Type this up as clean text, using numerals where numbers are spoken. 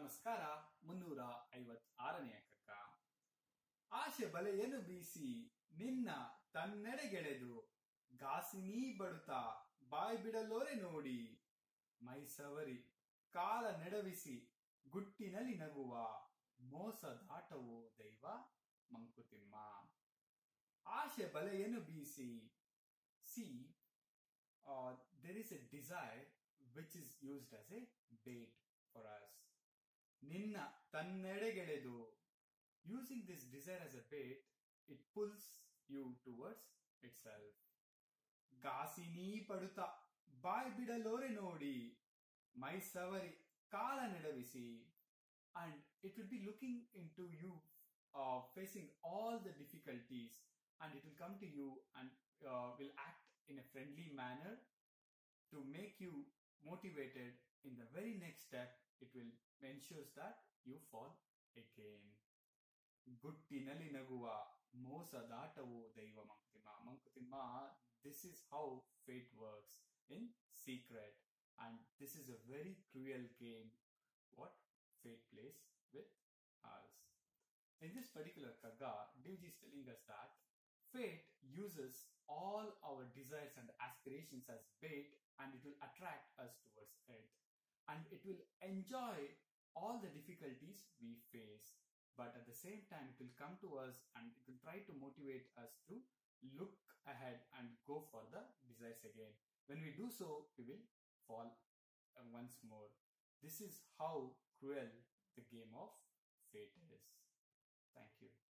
ನಮಸ್ಕಾರ 356ನೇ ಕಕ್ಕ. ಆಶೆ ಬಲೆಯನ್ನು ಬೀಸಿ ನಿನ್ನ ತನ್ನೆಡೆಗೆಳೆದು ಗಾಸಿನೀ ಬಡುತ್ತಾ ಬಾಯ್ ಬಿಡಲೋರೆ ನೋಡಿ, ಮೈಸವರಿ ಕಾಲ ನೆಡವಿಸಿ ಗುಟ್ಟಿನಲ್ಲಿ ನಗುವ ಮೋಸ ದಾಟವೋ ದೈವ ಮಂಕುತಿಮ್ಮ. ಆಶೆ ಬಲೆಯನ್ನು ಬೀಸಿ. See, there is a desire which is used as a bait for us. ನಿನ್ನ ತನ್ನೆಡೆಗೆಳೆದು. Using this desire as a bait, it pulls you towards itself. ಗಾಸಿನೀ ಪಡುತ್ತ ಬಾಯ್ ಬಿಡಲೋರೆ ನೋಡಿ, ಮೈಸವರಿ ಕಾಲ ನೆಡವಿಸಿ. And it will be looking into you, facing all the difficulties, and it will come to you and will act in a friendly manner to make you motivated. In the very next step, it will ensures that you fall again. ಗುಟ್ಟಿನಲ್ಲಿ ನಗುವ ಮೋಸ ದಾಟವೋ ದೈವ Mankutimma. Mankutimma, this is how fate works in secret, and this is a very cruel game what fate plays with us. In this particular kagga, Divji is telling us that fate uses all our desires and aspirations as bait, and it will attract us towards it. And it will enjoy all the difficulties we face. But at the same time, it will come to us and it will try to motivate us to look ahead and go for the desires again. When we do so, we will fall once more. This is how cruel the game of fate is. Thank you.